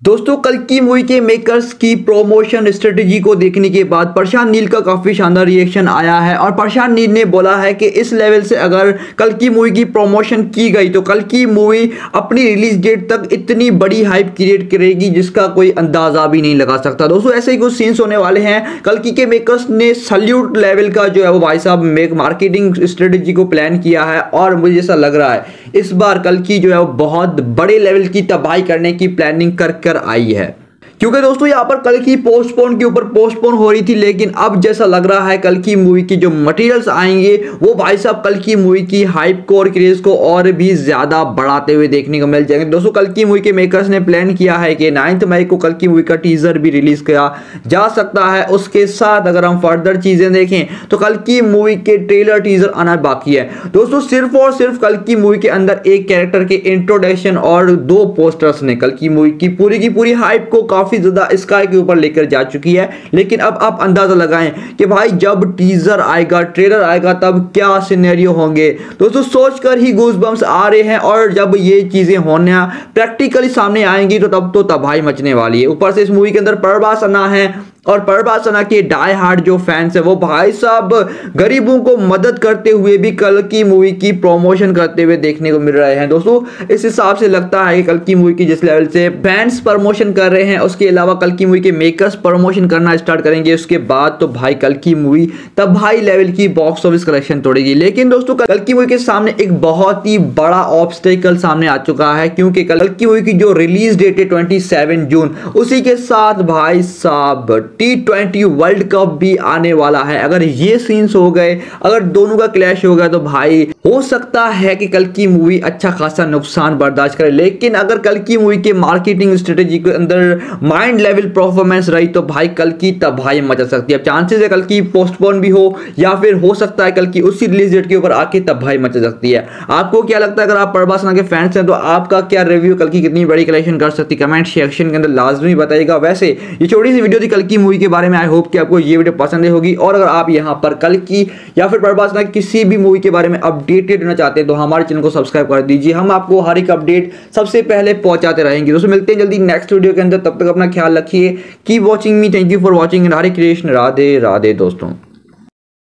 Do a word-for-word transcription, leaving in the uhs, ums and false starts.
दोस्तों कल की मूवी के मेकर्स की प्रमोशन स्ट्रेटेजी को देखने के बाद प्रशांत नील का काफी शानदार रिएक्शन आया है और प्रशांत नील ने बोला है कि इस लेवल से अगर कल की मूवी की प्रमोशन की गई तो कल की मूवी अपनी रिलीज डेट तक इतनी बड़ी हाइप क्रिएट करेगी जिसका कोई अंदाजा भी नहीं लगा सकता। दोस्तों ऐसे ही कुछ सीन्स होने वाले हैं। कल की के मेकर्स ने सल्यूट लेवल का जो है वो भाई साहब मेक मार्केटिंग स्ट्रेटेजी को प्लान किया है और मुझे ऐसा लग रहा है इस बार कल की जो है वो बहुत बड़े लेवल की तबाही करने की प्लानिंग कर कर आई है, क्योंकि दोस्तों यहाँ पर कल की पोस्टपोन के ऊपर पोस्टपोन हो रही थी, लेकिन अब जैसा लग रहा है कल की मूवी की जो मटेरियल्स आएंगे वो भाई साहब कल की मूवी की हाइप को और क्रेज को और भी ज्यादा बढ़ाते हुए देखने को मिल जाएंगे। दोस्तों कल की मूवी के मेकर्स ने प्लान किया है कि नाइन्थ मई को कल की मूवी का टीजर भी रिलीज किया जा सकता है। उसके साथ अगर हम फर्दर चीजें देखें तो कल की मूवी के ट्रेलर टीजर आना बाकी है। दोस्तों सिर्फ और सिर्फ कल की मूवी के अंदर एक कैरेक्टर के इंट्रोडक्शन और दो पोस्टर्स ने कल की मूवी की पूरी की पूरी हाइप को काफी ज्यादा स्काई के ऊपर लेकर जा चुकी है। लेकिन अब आप अंदाजा लगाएं कि भाई जब टीजर आएगा ट्रेलर आएगा तब क्या सिनेरियो होंगे। दोस्तों सोचकर ही गूज़बम्स आ रहे हैं और जब ये चीजें होने प्रैक्टिकली सामने आएंगी तो तब तो तबाही मचने वाली है। ऊपर से इस मूवी के अंदर प्रभास अन्ना है और प्रभास अन्ना के डाई हार्ड जो फैंस है वो भाई साहब गरीबों को मदद करते हुए भी कल की मूवी की प्रमोशन करते हुए देखने को मिल रहे हैं। दोस्तों इस हिसाब से लगता है कि कल की मूवी की जिस लेवल से फैंस प्रमोशन कर रहे हैं उसके अलावा कल की मूवी के मेकर्स प्रमोशन करना स्टार्ट करेंगे उसके बाद तो भाई कल की मूवी तब हाई लेवल की बॉक्स ऑफिस कलेक्शन तोड़ेगी। लेकिन दोस्तों कल की मूवी के सामने एक बहुत ही बड़ा ऑब्स्टेकल सामने आ चुका है, क्योंकि कल की मूवी की जो रिलीज डेट है सत्ताईस जून उसी के साथ भाई साहब टी ट्वेंटी वर्ल्ड कप भी आने वाला है। अगर ये सीन्स हो गए, अगर दोनों का क्लैश हो गया तो भाई हो सकता है कि कल की मूवी अच्छा खासा नुकसान बर्दाश्त करे। लेकिन अगर कल की मूवी के मार्केटिंग स्ट्रेटेजी के अंदर माइंड लेवल परफॉर्मेंस रही तो भाई कल की तबाही मचा सकती है। अब चांसेस है कल की पोस्टपोन भी हो या फिर हो सकता है कल की उसी रिलीज डेट के ऊपर आके तबाही मचा सकती है। आपको क्या लगता है? अगर आप प्रभास अन्ना के फैंस हैं तो आपका क्या रिव्यू कल की कितनी बड़ी कलेक्शन कर सकती है कमेंट सेक्शन के अंदर लाजमी बताइएगा। वैसे ये छोटी सी वीडियो थी कल की मूवी के बारे में। आई होप कि आपको ये वीडियो पसंद होगी और अगर आप यहां पर कल की या फिर प्रभास अन्ना किसी भी मूवी के बारे में अपडेटेड रहना चाहते हैं तो हमारे चैनल को सब्सक्राइब कर दीजिए। हम आपको हर एक अपडेट सबसे पहले पहुंचाते रहेंगे। दोस्तों मिलते हैं जल्दी नेक्स्ट वीडियो के अंदर, तब तक अपना ख्याल रखिए। Keep watching me, thank you for watching. Hare Krishna, Radhe Radhe दोस्तों।